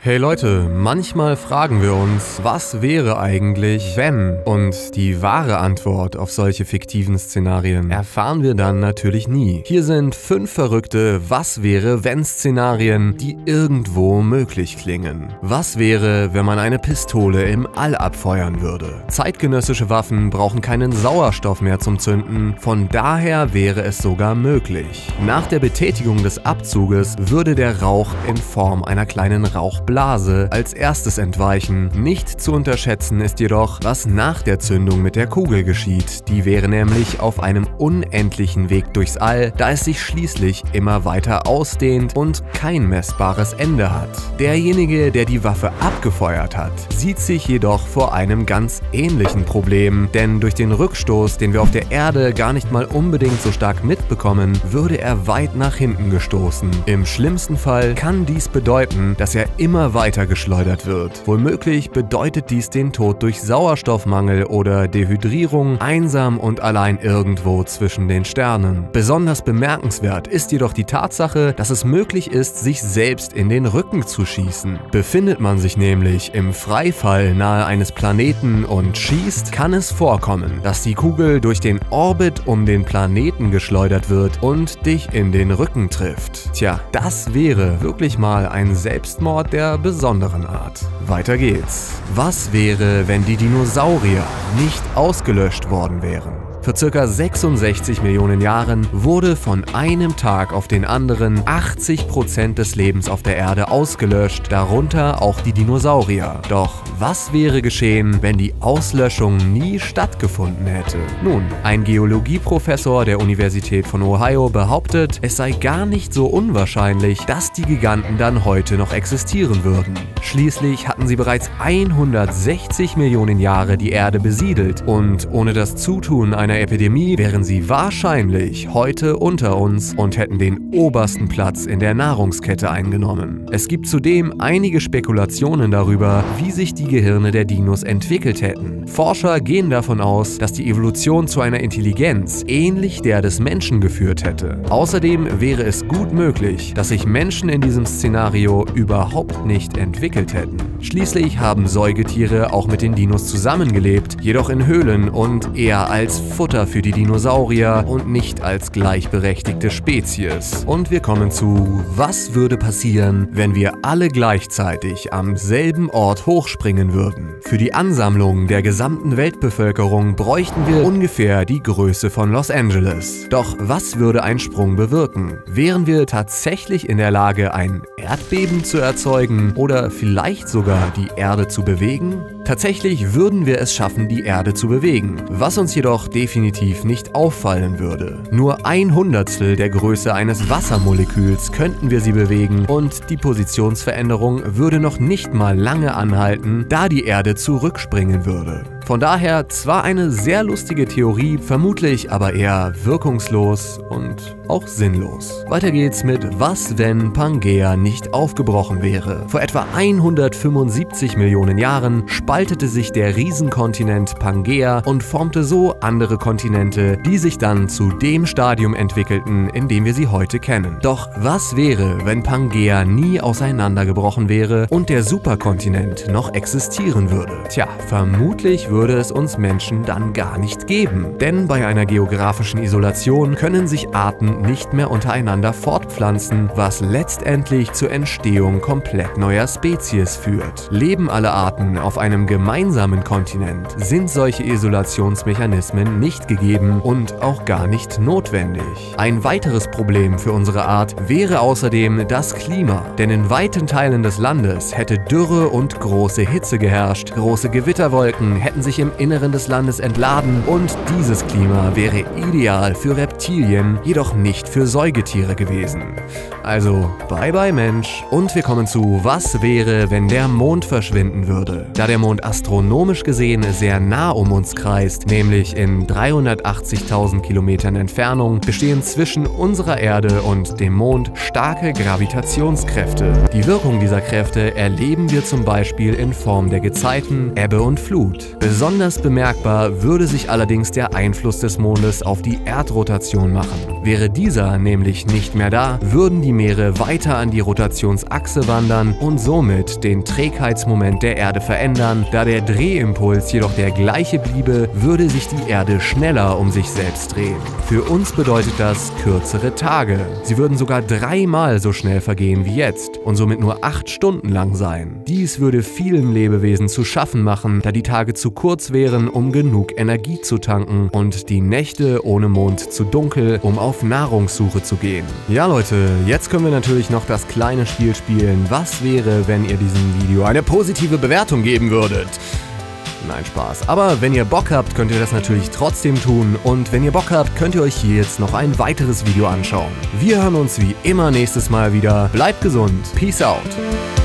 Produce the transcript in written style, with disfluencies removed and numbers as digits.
Hey Leute, manchmal fragen wir uns, was wäre eigentlich, wenn? Und die wahre Antwort auf solche fiktiven Szenarien erfahren wir dann natürlich nie. Hier sind 5 verrückte Was-wäre-wenn-Szenarien, die irgendwo möglich klingen. Was wäre, wenn man eine Pistole im All abfeuern würde? Zeitgenössische Waffen brauchen keinen Sauerstoff mehr zum Zünden, von daher wäre es sogar möglich. Nach der Betätigung des Abzuges würde der Rauch in Form einer kleinen Rauchblase als erstes entweichen. Nicht zu unterschätzen ist jedoch, was nach der Zündung mit der Kugel geschieht. Die wäre nämlich auf einem unendlichen Weg durchs All, da es sich schließlich immer weiter ausdehnt und kein messbares Ende hat. Derjenige, der die Waffe abgefeuert hat, sieht sich jedoch vor einem ganz ähnlichen Problem, denn durch den Rückstoß, den wir auf der Erde gar nicht mal unbedingt so stark mitbekommen, würde er weit nach hinten gestoßen. Im schlimmsten Fall kann dies bedeuten, dass er immer weiter geschleudert wird. Womöglich bedeutet dies den Tod durch Sauerstoffmangel oder Dehydrierung, einsam und allein irgendwo zwischen den Sternen. Besonders bemerkenswert ist jedoch die Tatsache, dass es möglich ist, sich selbst in den Rücken zu schießen. Befindet man sich nämlich im Freifall nahe eines Planeten und schießt, kann es vorkommen, dass die Kugel durch den Orbit um den Planeten geschleudert wird und dich in den Rücken trifft. Tja, das wäre wirklich mal ein Selbstmord der besonderen Art. Weiter geht's. Was wäre, wenn die Dinosaurier nicht ausgelöscht worden wären? Vor ca. 66 Millionen Jahren wurde von einem Tag auf den anderen 80% des Lebens auf der Erde ausgelöscht, darunter auch die Dinosaurier. Doch was wäre geschehen, wenn die Auslöschung nie stattgefunden hätte? Nun, ein Geologieprofessor der Universität von Ohio behauptet, es sei gar nicht so unwahrscheinlich, dass die Giganten dann heute noch existieren würden. Schließlich hatten sie bereits 160 Millionen Jahre die Erde besiedelt und ohne das Zutun einer Epidemie wären sie wahrscheinlich heute unter uns und hätten den obersten Platz in der Nahrungskette eingenommen. Es gibt zudem einige Spekulationen darüber, wie sich die Gehirne der Dinos entwickelt hätten. Forscher gehen davon aus, dass die Evolution zu einer Intelligenz ähnlich der des Menschen geführt hätte. Außerdem wäre es gut möglich, dass sich Menschen in diesem Szenario überhaupt nicht entwickelt hätten. Schließlich haben Säugetiere auch mit den Dinos zusammengelebt, jedoch in Höhlen und eher als Futter für die Dinosaurier und nicht als gleichberechtigte Spezies. Und wir kommen zu, was würde passieren, wenn wir alle gleichzeitig am selben Ort hochspringen würden? Für die Ansammlung der gesamten Weltbevölkerung bräuchten wir ungefähr die Größe von Los Angeles. Doch was würde ein Sprung bewirken? Wären wir tatsächlich in der Lage, ein Erdbeben zu erzeugen oder vielleicht sogar die Erde zu bewegen? Tatsächlich würden wir es schaffen, die Erde zu bewegen, was uns jedoch definitiv nicht auffallen würde. Nur 1/100 der Größe eines Wassermoleküls könnten wir sie bewegen und die Positionsveränderung würde noch nicht mal lange anhalten, da die Erde zurückspringen würde. Von daher zwar eine sehr lustige Theorie, vermutlich aber eher wirkungslos und auch sinnlos. Weiter geht's mit Was, wenn Pangea nicht aufgebrochen wäre? Vor etwa 175 Millionen Jahren spaltete sich der Riesenkontinent Pangea und formte so andere Kontinente, die sich dann zu dem Stadium entwickelten, in dem wir sie heute kennen. Doch was wäre, wenn Pangea nie auseinandergebrochen wäre und der Superkontinent noch existieren würde? Tja, vermutlich würde es uns Menschen dann gar nicht geben. Denn bei einer geografischen Isolation können sich Arten nicht mehr untereinander fortpflanzen, was letztendlich zur Entstehung komplett neuer Spezies führt. Leben alle Arten auf einem gemeinsamen Kontinent, sind solche Isolationsmechanismen nicht gegeben und auch gar nicht notwendig. Ein weiteres Problem für unsere Art wäre außerdem das Klima. Denn in weiten Teilen des Landes hätte Dürre und große Hitze geherrscht, große Gewitterwolken hätten sich im Inneren des Landes entladen und dieses Klima wäre ideal für Reptilien, jedoch nicht für Säugetiere gewesen. Also bye bye Mensch. Und wir kommen zu Was wäre, wenn der Mond verschwinden würde? Da der Mond astronomisch gesehen sehr nah um uns kreist, nämlich in 380.000 Kilometern Entfernung, bestehen zwischen unserer Erde und dem Mond starke Gravitationskräfte. Die Wirkung dieser Kräfte erleben wir zum Beispiel in Form der Gezeiten, Ebbe und Flut. Besonders bemerkbar würde sich allerdings der Einfluss des Mondes auf die Erdrotation machen. Wäre dieser nämlich nicht mehr da, würden die Meere weiter an die Rotationsachse wandern und somit den Trägheitsmoment der Erde verändern. Da der Drehimpuls jedoch der gleiche bliebe, würde sich die Erde schneller um sich selbst drehen. Für uns bedeutet das kürzere Tage. Sie würden sogar 3-mal so schnell vergehen wie jetzt und somit nur 8 Stunden lang sein. Dies würde vielen Lebewesen zu schaffen machen, da die Tage zu kurz wären, um genug Energie zu tanken und die Nächte ohne Mond zu dunkel, um auf Nahrungssuche zu gehen. Ja Leute, jetzt können wir natürlich noch das kleine Spiel spielen. Was wäre, wenn ihr diesem Video eine positive Bewertung geben würdet? Nein, Spaß. Aber wenn ihr Bock habt, könnt ihr das natürlich trotzdem tun. Und wenn ihr Bock habt, könnt ihr euch hier jetzt noch ein weiteres Video anschauen. Wir hören uns wie immer nächstes Mal wieder. Bleibt gesund. Peace out.